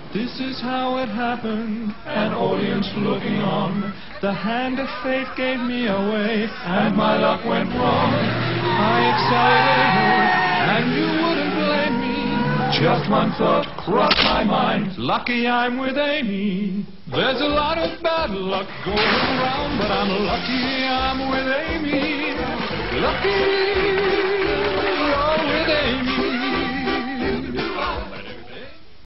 This is how it happened, an audience looking on. The hand of fate gave me away, and my luck went wrong. I accelerated, and you wouldn't blame me. Just one thought crossed my mind, lucky I'm with Amy. There's a lot of bad luck going around, but I'm lucky I'm with Amy.